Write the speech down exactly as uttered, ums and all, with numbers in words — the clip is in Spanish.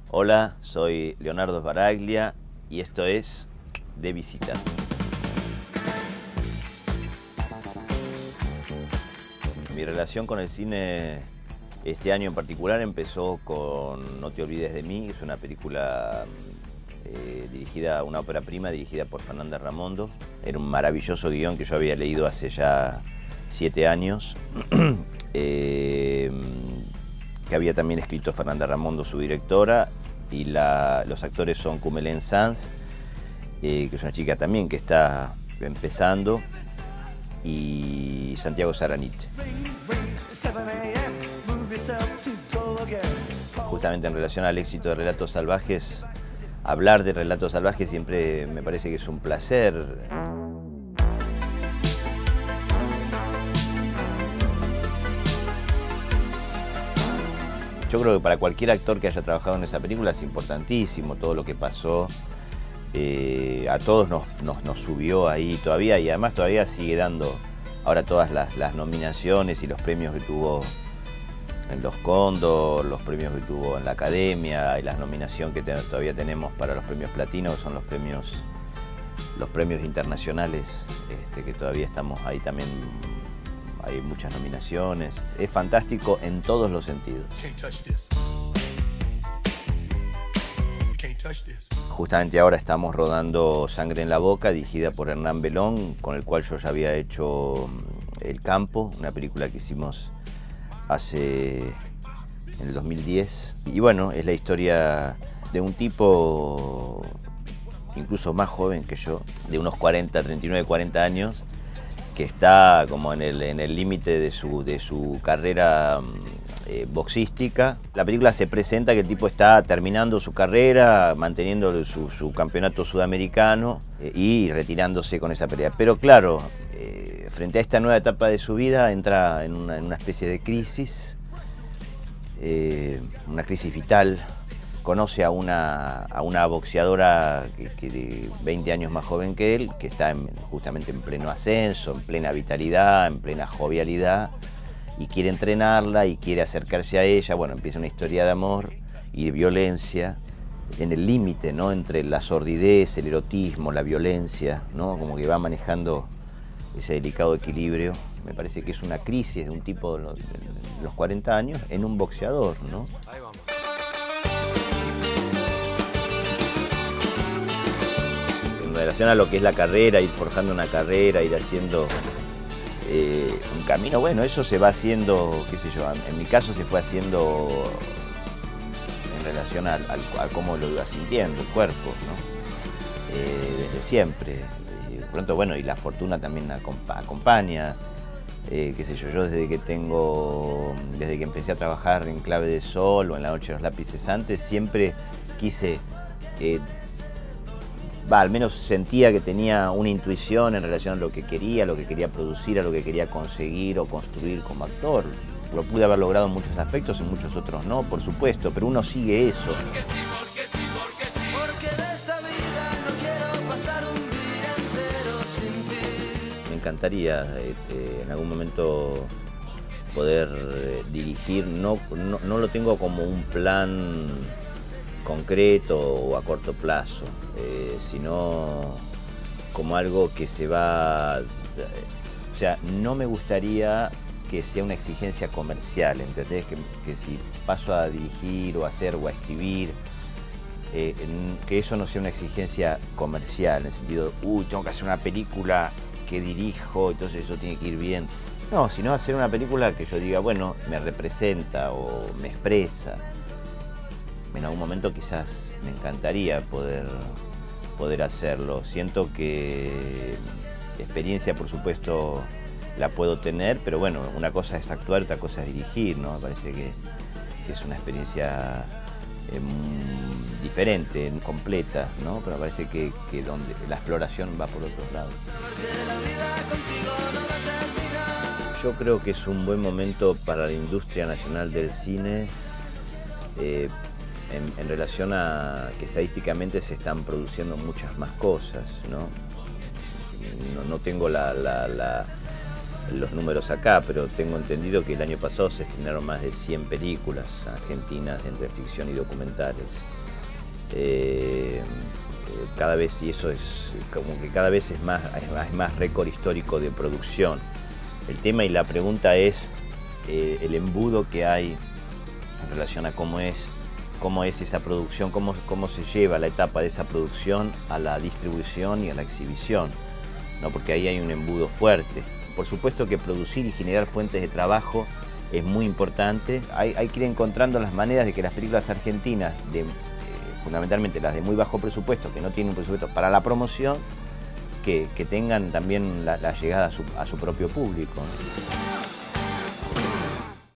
Hola, soy Leonardo Sbaraglia y esto es De Visita. Mi relación con el cine este año en particular empezó con No te olvides de mí, es una película eh, dirigida, una ópera prima dirigida por Fernanda Ramondo. Era un maravilloso guión que yo había leído hace ya siete años, eh, que había también escrito Fernanda Ramondo, su directora, y la, los actores son Kumail Sanz, eh, que es una chica también que está empezando, y Santiago Saranich. Justamente en relación al éxito de Relatos Salvajes, hablar de Relatos Salvajes siempre me parece que es un placer. Yo creo que para cualquier actor que haya trabajado en esa película es importantísimo todo lo que pasó. Eh, a todos nos, nos, nos subió ahí todavía, y además todavía sigue dando ahora todas las, las nominaciones y los premios que tuvo en los Cóndor, los premios que tuvo en la Academia y la nominación que te, todavía tenemos para los premios Platino, que son los premios, los premios internacionales, este, que todavía estamos ahí también. Hay muchas nominaciones. Es fantástico en todos los sentidos. Justamente ahora estamos rodando Sangre en la boca, dirigida por Hernán Belón, con el cual yo ya había hecho El campo, una película que hicimos hace en el dos mil diez. Y bueno, es la historia de un tipo incluso más joven que yo, de unos cuarenta, treinta y nueve, cuarenta años, que está como en el en el límite de su, de su carrera eh, boxística. La película se presenta que el tipo está terminando su carrera, manteniendo su, su campeonato sudamericano eh, y retirándose con esa pelea. Pero claro, eh, frente a esta nueva etapa de su vida entra en una, en una especie de crisis, eh, una crisis vital. Conoce a una, a una boxeadora que, que de veinte años más joven que él, que está en, justamente en pleno ascenso, en plena vitalidad, en plena jovialidad, y quiere entrenarla y quiere acercarse a ella. Bueno, empieza una historia de amor y de violencia, en el límite, ¿no?, entre la sordidez, el erotismo, la violencia, ¿no?, como que va manejando ese delicado equilibrio. Me parece que es una crisis de un tipo de los, de los cuarenta años en un boxeador, ¿no? Ahí vamos. En relación a lo que es la carrera, ir forjando una carrera, ir haciendo eh, un camino, bueno, eso se va haciendo, qué sé yo, en mi caso se fue haciendo en relación al, al, a cómo lo iba sintiendo, el cuerpo, ¿no? Eh, desde siempre. De pronto, bueno, y la fortuna también acompaña, eh, qué sé yo, yo desde que tengo, desde que empecé a trabajar en Clave de Sol o en La Noche de los Lápices Antes, siempre quise... Eh, Va, al menos sentía que tenía una intuición en relación a lo que quería, a lo que quería producir, a lo que quería conseguir o construir como actor. Lo pude haber logrado en muchos aspectos, en muchos otros no, por supuesto, pero uno sigue eso. Porque sí, porque sí, porque sí. Porque de esta vida no quiero pasar un día entero sin ti. Me encantaría eh, eh, en algún momento poder eh, dirigir, no, no, no lo tengo como un plan concreto o a corto plazo, eh, sino como algo que se va... O sea, no me gustaría que sea una exigencia comercial, ¿entendés? Que, que si paso a dirigir o a hacer o a escribir, eh, que eso no sea una exigencia comercial, en el sentido, uy, tengo que hacer una película que dirijo, entonces eso tiene que ir bien. No, sino hacer una película que yo diga, bueno, me representa o me expresa. En algún momento quizás me encantaría poder, poder hacerlo. Siento que experiencia, por supuesto, la puedo tener, pero bueno, una cosa es actuar, otra cosa es dirigir, ¿no? Me parece que, que es una experiencia eh, diferente, completa, ¿no? Pero me parece que, que donde la exploración va por otros lados. Yo creo que es un buen momento para la industria nacional del cine, eh, En, en relación a que estadísticamente se están produciendo muchas más cosas, ¿no? No, no tengo la, la, la, los números acá, pero tengo entendido que el año pasado se estrenaron más de cien películas argentinas entre ficción y documentales. Eh, cada vez, y eso es como que cada vez es más, es más, es más récord histórico de producción. El tema y la pregunta es eh, el embudo que hay en relación a cómo es, cómo es esa producción, cómo, cómo se lleva la etapa de esa producción a la distribución y a la exhibición, ¿no? Porque ahí hay un embudo fuerte. Por supuesto que producir y generar fuentes de trabajo es muy importante. Hay, hay que ir encontrando las maneras de que las películas argentinas, de, eh, fundamentalmente las de muy bajo presupuesto, que no tienen un presupuesto para la promoción, que, que tengan también la, la llegada a su, a su propio público, ¿no?